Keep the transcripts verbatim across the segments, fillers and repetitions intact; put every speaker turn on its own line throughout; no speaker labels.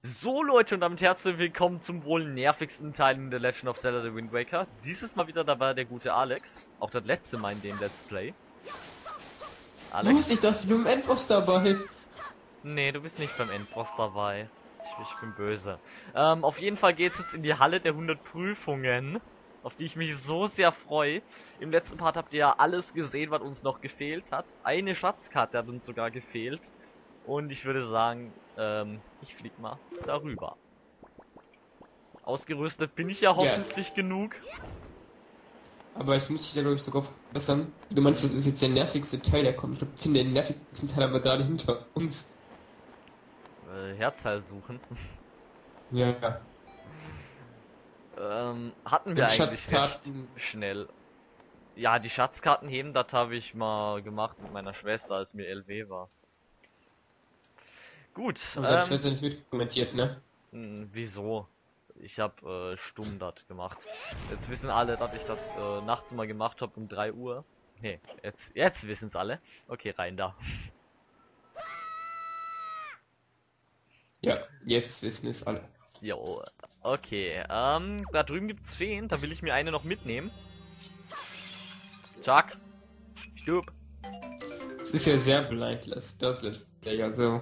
So Leute und damit herzlich willkommen zum wohl nervigsten Teil in The Legend of Zelda: The Wind Waker. Dieses Mal wieder dabei der gute Alex. Auch das letzte Mal in dem Let's Play.
Alex? Was? Ich dachte, du im Endboss dabei.
Nee, du bist nicht beim Endboss dabei. Ich, ich bin böse. Ähm, auf jeden Fall geht es jetzt in die Halle der hundert Prüfungen, auf die ich mich so sehr freue. Im letzten Part habt ihr ja alles gesehen, was uns noch gefehlt hat. Eine Schatzkarte hat uns sogar gefehlt. Und ich würde sagen, ähm, ich flieg mal darüber. Ausgerüstet bin ich ja hoffentlich ja. genug.
Aber ich muss dich ja, glaube ich, sogar verbessern. Du meinst, das ist jetzt der nervigste Teil, der kommt. Ich glaube, ich finde den nervigsten Teil aber gerade hinter uns.
Äh, Herzteil suchen.
Ja.
ähm, hatten wir
Und
eigentlich recht schnell. Ja, die Schatzkarten heben, das habe ich mal gemacht mit meiner Schwester, als mir L W war. Gut.
Aber deine ähm, Schwester nicht mitkommentiert, ne?
Mh, wieso? Ich habe äh, stumm das gemacht. Jetzt wissen alle, dass ich das äh, nachts mal gemacht habe um drei Uhr. Nee, jetzt, jetzt wissen es alle. Okay, rein da.
Ja, jetzt wissen es alle.
Jo, okay. Ähm, da drüben gibt's Feen, da will ich mir eine noch mitnehmen. Chuck. Stub.
Es ist ja sehr blindless, das Let's Play, also.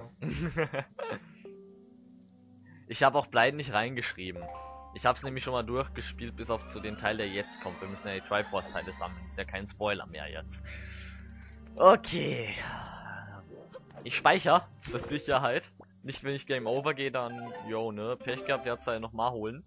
Ich habe auch Blind nicht reingeschrieben. Ich habe es nämlich schon mal durchgespielt, bis auf zu den Teil, der jetzt kommt. Wir müssen ja die Triforce-Teile sammeln. Ist ja kein Spoiler mehr jetzt. Okay. Ich speichere zur Sicherheit. Nicht, wenn ich Game Over gehe, dann, yo, ne, Pech gehabt, der hat's ja nochmal holen.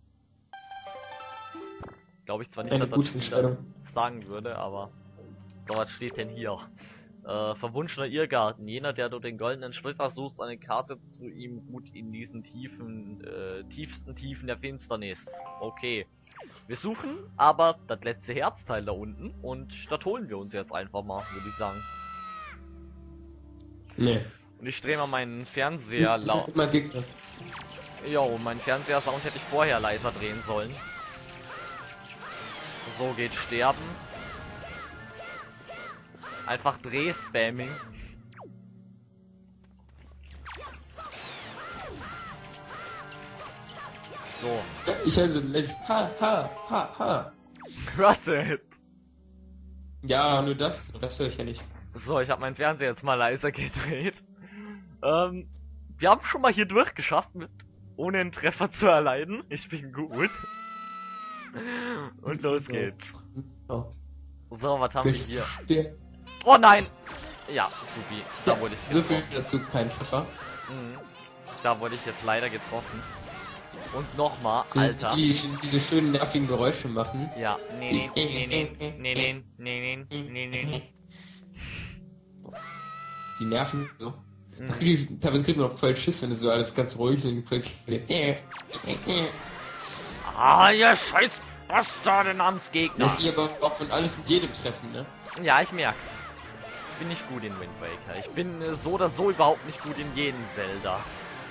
Glaube ich zwar nicht,
Eine
dass
gute
das
Entscheidung
sagen würde, aber so, was steht denn hier? Äh, verwunschener Irrgarten. Jener, der durch den goldenen Splitter sucht, eine Karte zu ihm ruht in diesen tiefen, äh, tiefsten Tiefen der Finsternis. Okay. Wir suchen aber das letzte Herzteil da unten und das holen wir uns jetzt einfach mal, würde ich sagen.
Nee.
Und ich drehe mal meinen Fernseher laut. Jo, mein Fernseher-Sound hätte ich vorher leiser drehen sollen. So geht Sterben. Einfach Dreh-Spamming. So.
Ich also les ha ha ha ha.
Was denn?
Ja, nur das, das höre ich ja nicht.
So, ich habe meinen Fernseher jetzt mal leiser gedreht. Ähm, wir haben schon mal hier durchgeschafft, mit ohne einen Treffer zu erleiden. Ich bin gut. Und los geht's.
Oh.
So, was haben wir hier?
Der
Oh nein! Ja, supi. Da
ja,
wurde ich
so viel dazu, kein Treffer.
Mhm. Da wurde ich jetzt leider getroffen. Und nochmal, Alter.
Die, die diese schönen nervigen Geräusche machen.
Ja, nee, nee, nee, nee, nee, nee, nee, nee, nee.
Die nerven so. Mhm. Teilweise kriegt man auch voll Schiss, wenn es so alles ganz ruhig ist und plötzlich.
Ah, ihr scheiß Bastarde namens Gegner.
Lässt sich aber auch von alles und jedem treffen, ne?
Ja, ich merke. Ich bin nicht gut in Wind Waker. Ich bin äh, so oder so überhaupt nicht gut in jedem Zelda.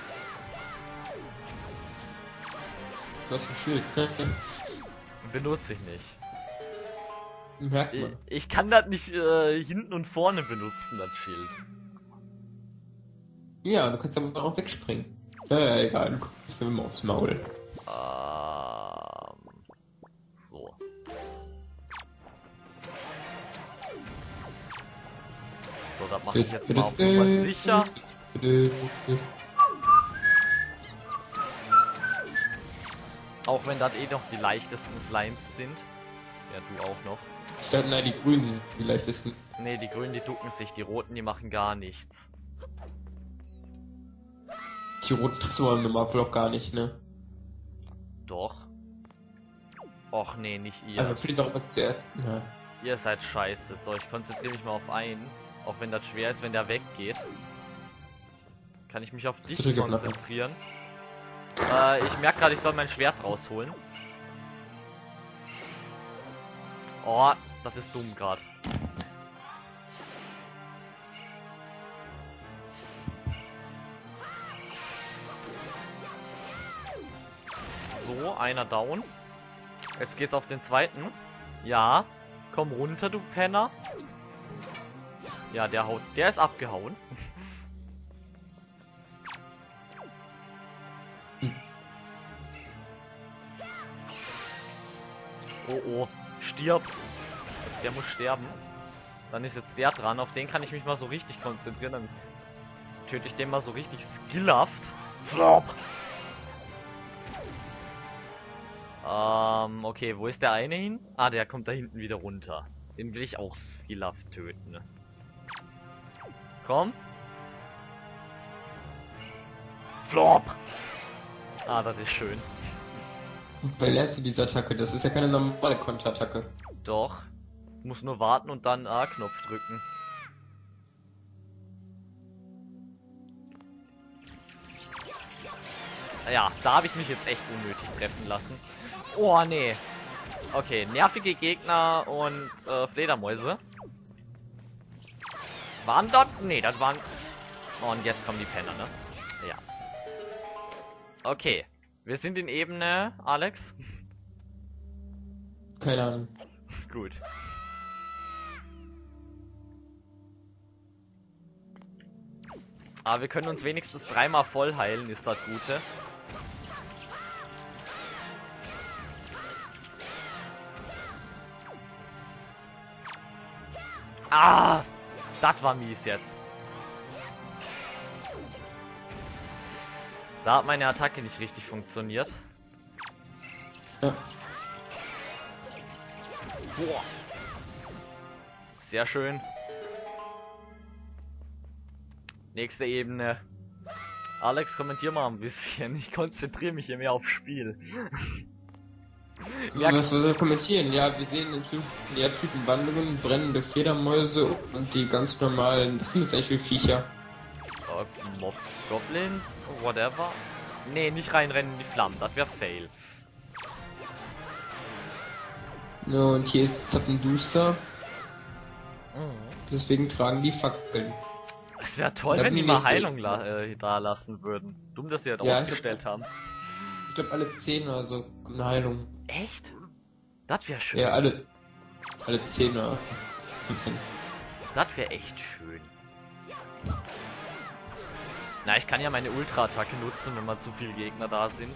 Du hast ein Schild.
Benutze ich nicht.
Merkt man.
Ich, ich kann das nicht äh, hinten und vorne benutzen, das Schild.
Ja, du kannst aber auch wegspringen. Ja, ja, egal, du guckst mir immer aufs Maul.
Ähm, so. So, das mache ich jetzt mal auf Nummer sicher. Auch wenn das eh noch die leichtesten Slimes sind. Ja, du auch noch.
Ich dachte, nein, die grünen sind die leichtesten.
Ne, die grünen, die ducken sich, die roten, die machen gar nichts.
Die roten triffst du im Map-Block gar nicht, ne?
Doch. Och nee, nicht ihr.
Aber fliegt doch immer zuerst. Ja.
Ihr seid scheiße. So, ich konzentriere mich mal auf einen. Auch wenn das schwer ist, wenn der weggeht. Kann ich mich auf dich konzentrieren. Äh, ich merke gerade, ich soll mein Schwert rausholen. Oh, das ist dumm gerade. So, einer down. Jetzt geht's auf den zweiten. Ja, komm runter, du Penner. Ja, der haut, der ist abgehauen. Oh oh, stirb. Der muss sterben. Dann ist jetzt der dran, auf den kann ich mich mal so richtig konzentrieren. Dann töte ich den mal so richtig skillhaft. Flop! Ähm, okay, wo ist der eine hin? Ah, der kommt da hinten wieder runter. Den will ich auch skillhaft töten. Ne? Komm. Flop! Ah, das ist schön.
Weil lernst du diese Attacke? Das ist ja keine normale Konterattacke.
Doch. Muss nur warten und dann A-Knopf drücken. Ja, da habe ich mich jetzt echt unnötig treffen lassen. Oh, nee. Okay, nervige Gegner und äh, Fledermäuse. Waren dort? Nee, das waren... Oh, und jetzt kommen die Penner, ne? Ja. Okay. Wir sind in Ebene, Alex.
Keine Ahnung.
Gut. Aber wir können uns wenigstens dreimal voll heilen, ist das Gute. Ah! Das war mies jetzt. Da hat meine Attacke nicht richtig funktioniert.
Ja.
Boah. Sehr schön. Nächste Ebene. Alex, kommentier mal ein bisschen. Ich konzentriere mich hier mehr aufs Spiel.
Ja, was soll ich kommentieren? Ja, wir sehen inzwischen ja, Typenwandlungen, brennende Fledermäuse und die ganz normalen, das sind jetzt echt viele Viecher.
Uh, Mob Goblins, whatever. Nee, nicht reinrennen in die Flammen, das wäre fail.
Ja, und hier ist Zappenduster.
Mhm.
Deswegen tragen die Fackeln.
Es wäre toll,
Da
wenn die
bin
mal
ich
Heilung
nicht-
la äh, da lassen würden. Dumm, dass sie das
Ja,
ausgestellt haben.
Ich glaube alle zehn oder so kommt eine Heilung.
Echt? Das wäre schön.
Ja, alle. Alle zehn oder fünfzehn.
Das wäre echt schön. Na, ich kann ja meine Ultra-Attacke nutzen, wenn mal zu viele Gegner da sind.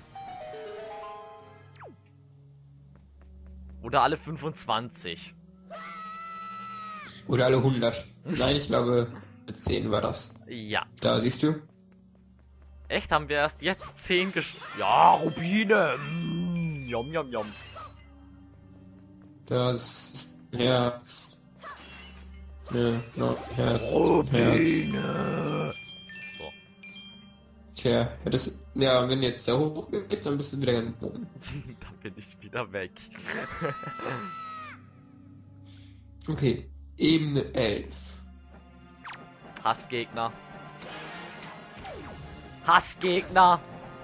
Oder alle fünfundzwanzig.
Oder alle hundert. Nein, ich glaube zehn war das.
Ja.
Da siehst du.
Echt, haben wir erst jetzt zehn gesch... Ja, Rubine! Mm, yum, yum, yum.
Das Herz. Ne, no, Herz. Herz.
Rubine! So.
Tja, ja, das, ja, wenn du jetzt da hoch gehst, dann bist du wieder ganz oben.
Dann bin ich wieder weg.
Okay, Ebene elf.
Hassgegner. Hassgegner!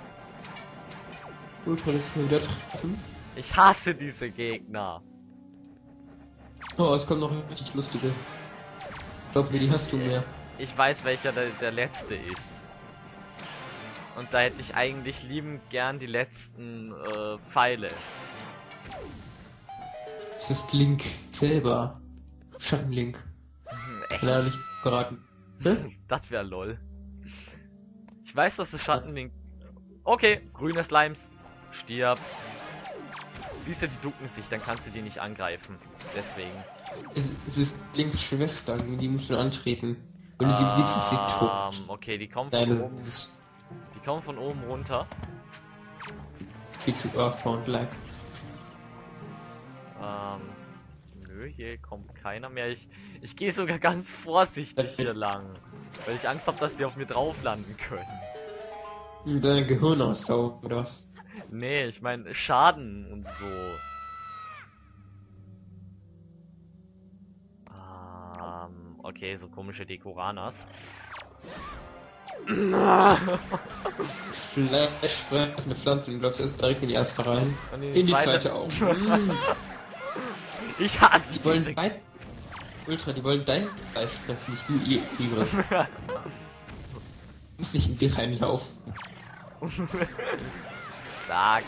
Gut, kann ich wieder treffen.
Ich hasse diese Gegner.
Oh, es kommt noch richtig lustige. Glaub mir, die hast du mehr.
Ich weiß, welcher der, der letzte ist. Und da hätte ich eigentlich liebend gern die letzten äh, Pfeile.
Es ist Link selber. Schattenlink.
Hm, echt?
Leider nicht geraten. Ne?
Das wäre lol. Ich weiß, dass es Schattenlink... Okay, grüne Slimes. Stirb. Siehst du, die ducken sich, dann kannst du die nicht angreifen. Deswegen.
Es, es ist Links Schwester, die musst du antreten. Und sie besiegst, ist sie tot.
Ähm, okay, die kommen von
Nein,
oben.
das ist
Die kommen von oben runter.
viel zu Earthbound-like.
Ähm, nö, hier kommt keiner mehr. Ich, ich gehe sogar ganz vorsichtig hier lang. Weil ich Angst habe, dass die auf mir drauf landen können.
Dein Gehirn aussaugen, oder was?
Nee, ich meine Schaden und so. Ähm, okay, so komische Dekoranas.
Fleisch fressende Pflanzen, du läufst erst direkt in die erste rein.
Und
In die zweite auch. Mm.
Ich hasse
Die wollen
diese-
dein... Ultra, die wollen dein Fleisch fressen, nicht du ihr ihres. Du musst nicht in sie reinlaufen.
Sag.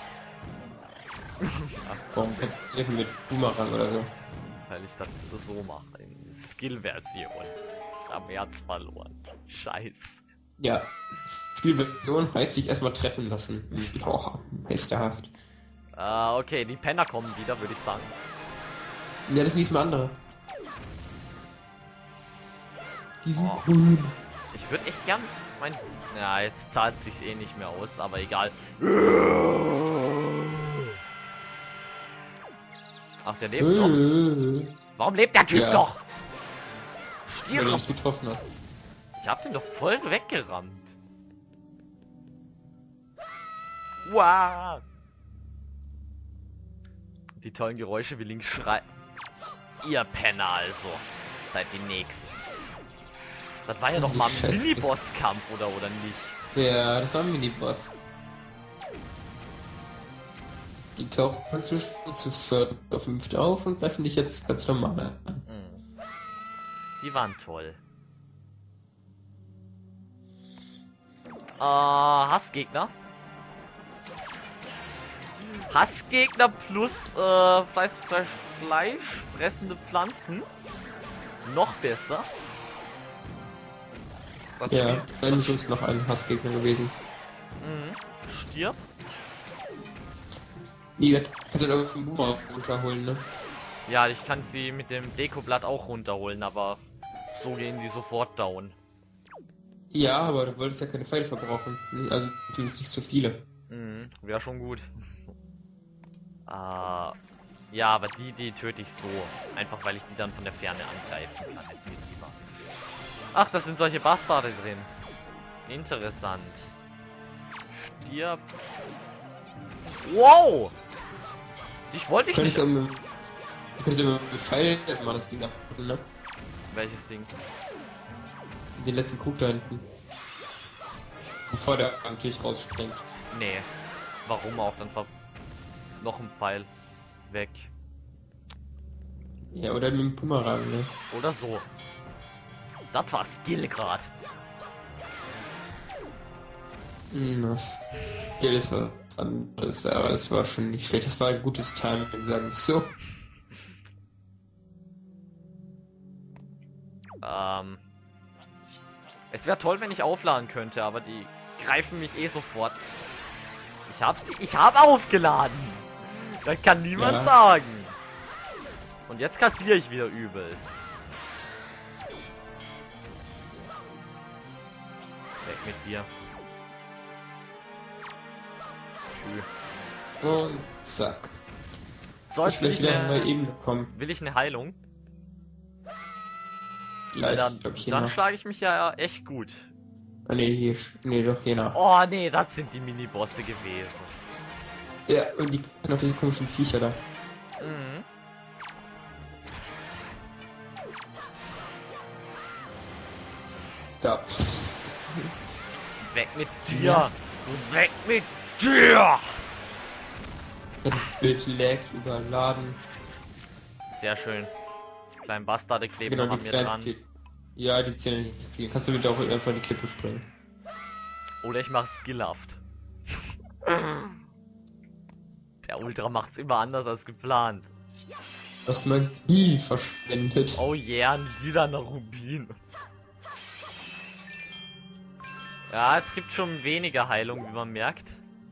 Warum kannst du treffen mit Boomerang oder so?
Weil ich das so mache. In Skill-Version. Am März verloren. Scheiß.
Ja. Spielversion heißt sich erstmal treffen lassen. Oh, meisterhaft.
Äh, okay, die Penner kommen wieder, würde ich sagen.
Ja, das sind diesmal andere. Die sind
Oh.
grün.
Ich würde echt gern mein... Ja, jetzt zahlt sich's eh nicht mehr aus, aber egal. Ach, der lebt noch.
Äh,
Warum lebt der Typ
Ja.
noch?
Weil du
Stier.
nicht getroffen hast.
Ich hab den doch voll weggerannt. Wow. Die tollen Geräusche wie Link schreit. Ihr Penner also. Seid die Nächsten. Das war ja doch mal ein
Scheiße.
Mini-Boss-Kampf, oder, oder nicht?
Ja, das war ein Mini-Boss. Die tauchen zu, zu viert oder fünft auf und greifen dich jetzt ganz normal an.
Mhm. Die waren toll. Äh, Hassgegner. Hassgegner plus äh, Fleisch, Fleisch, Fleisch, fressende Pflanzen. Noch besser. Das
Ja,
Spiel-
dann ist uns noch ein Hassgegner gewesen.
Mhm. Stirb.
Nee, das kannst du doch mit dem Boomer runterholen, ne?
Ja, ich kann sie mit dem Dekoblatt auch runterholen, aber so gehen die sofort down.
Ja, aber du wolltest ja keine Pfeile verbrauchen. Also zumindest nicht so viele.
Mhm, wäre schon gut. äh, ja, aber die, die töte ich so. Einfach weil ich die dann von der Ferne angreifen kann. Ist mir lieber. Ach, das sind solche Bastarde drin. Interessant. Stirb. Wow! Dich wollte ich
Könntest
nicht.
du mit, du könntest ja mit dem Pfeil mal das Ding abpassen, ne?
Welches Ding?
Den letzten Krug da hinten. Bevor der natürlich rausspringt.
Nee. Warum auch? Dann ver noch ein Pfeil. Weg.
Ja, oder mit dem Bumerang, ne?
Oder so. Das war Skill grad.
Hm, das Geld ist was anderes, aber es war schon nicht schlecht. Es war ein gutes Timing, sagen wir so.
Ähm. Es wäre toll, wenn ich aufladen könnte, aber die greifen mich eh sofort. Ich hab's, ich hab aufgeladen. Das kann niemand
Ja.
sagen. Und jetzt kassiere ich wieder übelst. Weg mit dir. Tschü.
Und zack.
Soll
Ich
ich
will
nicht
wieder mal
eine,
eben bekommen.
will ich eine Heilung? Weil
Gleich,
dann,
glaub ich, hier
dann
nach.
schlage ich mich ja echt gut.
Ah, nee, hier, nee, doch, hier nach.
Oh nee, das sind die Mini-Bosse gewesen.
Ja, und die noch diese komischen Viecher da.
Mhm.
Da.
Weg mit dir!
Ja.
Weg mit dir!
Das Bild laggt, überladen.
Sehr schön. Die kleinen Bastarde kleben
Genau,
noch an
die
mir
kleinen...
dran.
Zeh- Ja, die zählen nicht. Die kannst du wieder auch einfach in die Klippe springen.
Oder ich mach's skillhaft. Der Ultra macht's immer anders als geplant.
Du hast Magie verschwendet.
Oh yeah, ein lilaner Rubin. Ja, es gibt schon weniger Heilung, wie man merkt.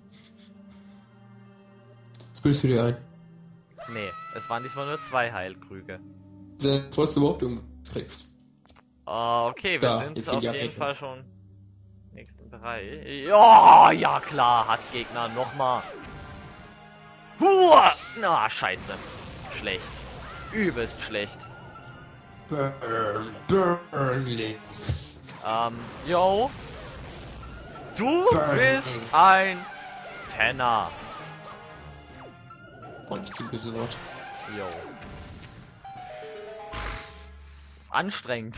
Was bildest du dir ein?
Nee, es waren diesmal nur zwei Heilkrüge.
Bevor du überhaupt irgendwas kriegst.
Ah, okay, wir
Da,
sind
jetzt
auf
gehen die
jeden
Abdeckung.
Fall schon nächsten Bereich. Ja, ja klar, Hassgegner, nochmal. Huah! Na, scheiße. Schlecht. Übelst schlecht.
Burn, Burnley.
Ähm, yo. Du
Burn.
bist ein Penner.
Und ich gebe so Wort.
Yo. Anstrengend.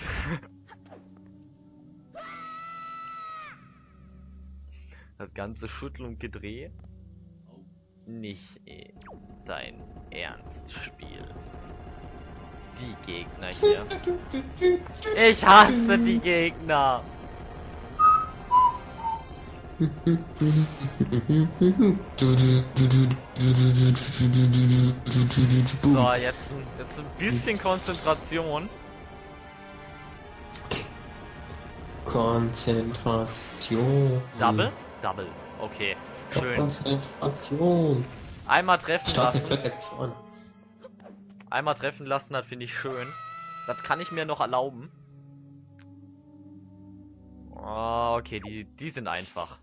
Das ganze Schütteln und Gedreh. Nicht eh dein Ernstspiel. Die Gegner hier. Ich hasse die Gegner. So, jetzt, ein- jetzt ein bisschen Konzentration.
Konzentration.
Double? Double. Okay. Schön.
Konzentration.
Einmal treffen
Stark,
lassen.
der so an.
Einmal treffen lassen, das finde ich schön. Das kann ich mir noch erlauben. Oh, okay, die, die sind einfach.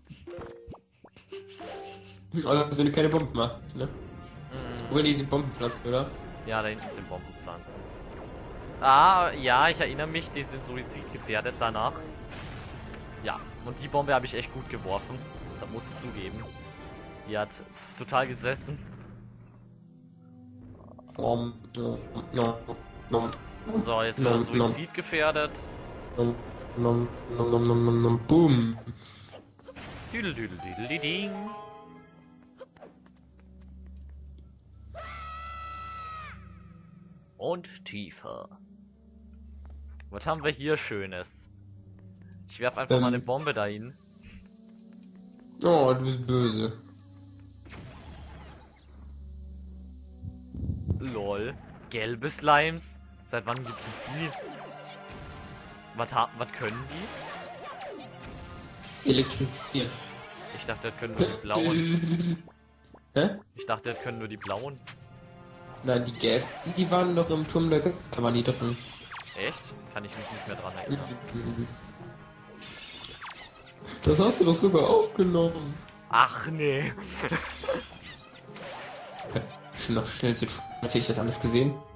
Also wenn du keine Bomben machst, ne?
Mm,
Obwohl die sind Bombenpflanzen, oder?
ja, da hinten sind Bombenpflanzen. Ah, ja, ich erinnere mich, die sind suizidgefährdet danach. Ja, und die Bombe habe ich echt gut geworfen. Das musst du zugeben. Die hat total gesessen.
Um, no, no, no,
So, jetzt wird
no,
er
no,
Suizid gefährdet.
no, no, no, no, no, no, no, boom.
Düdel, düdel, düdel, ding. Und tiefer. Was haben wir hier Schönes? Ich werf einfach
Ähm.
mal eine Bombe dahin.
Oh, du bist böse.
Lol. Gelbe Slimes? Seit wann gibt's die? Was, ha was können die?
Elektrisiert.
Ich dachte, das können nur die blauen.
Hä?
Ich dachte, das können nur die blauen.
Nein, die gelben, die waren doch im Turm der Götter, da waren die drin.
Echt? Kann ich mich nicht mehr dran erinnern.
Das hast du doch sogar aufgenommen.
Ach nee.
Schon noch schnell zu tun. Hast du das alles gesehen?